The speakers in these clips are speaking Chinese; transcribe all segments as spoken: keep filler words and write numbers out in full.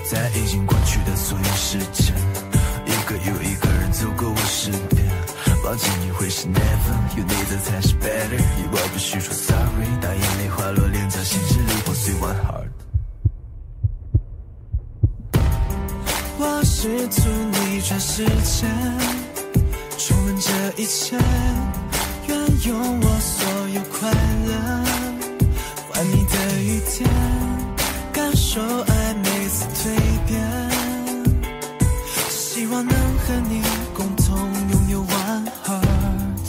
在已经过去的所有时间，一个又一个人走过我身边，忘记你会是 never， 有你的才是 better， 以我不需说 sorry， 当眼泪滑落脸颊，心支离破碎 one heart。 我试图逆转时间，重温这一切，愿用我所有快乐换你的雨天，感受爱每次蜕变，希望能和你共同拥有 one heart，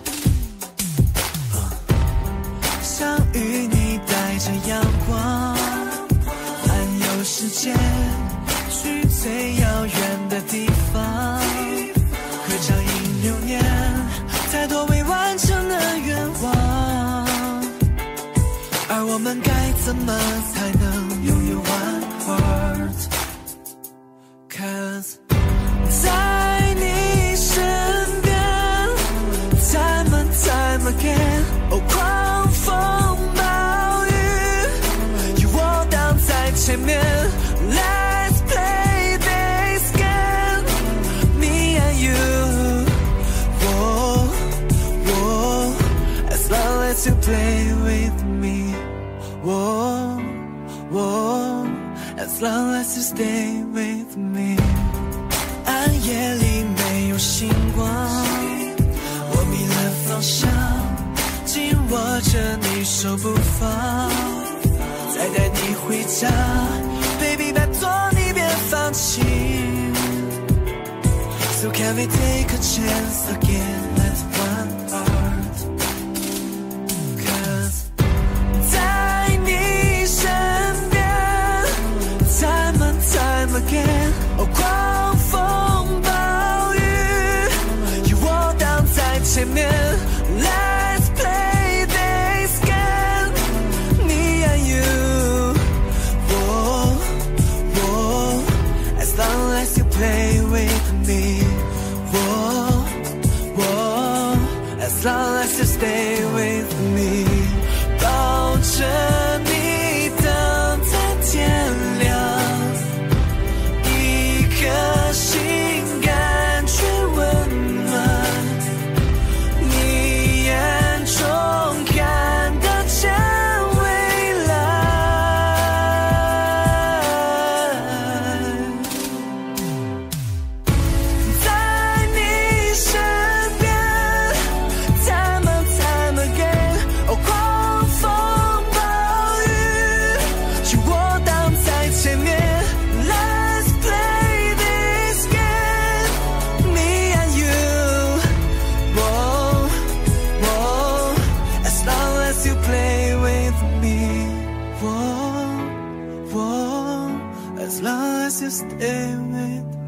想与你带着阳光环游世界，去最遥远的地方，合照映流年，太多未完成的愿望，而我们该怎么才能拥有 one heart？ Cause 在你身边 Time and time again， 哦，狂风暴雨有我挡在前面， Let's play this game Me and you， oh, oh, As long as you play with me， oh, oh, As long as you stay with me。 暗夜里没有星光，我迷了方向，紧握着你手不放，再带你回家 Baby 拜托你别放弃， So can we take a chance again as one heart？ Cause 在你身边 Time and time again， 哦，狂风暴雨有我挡在前面， Let's play this game Me and you， oh, oh, As long as you play with me， oh, oh, As long as you stay with me， 抱着你等在天亮，一颗心感觉温暖，你眼中看得见未来，在你身边 Time and time again， 哦，狂风暴雨有我挡在前面， Let's play this game Me and you， oh, oh, As long as you play with me， oh, oh, As long as you stay with me。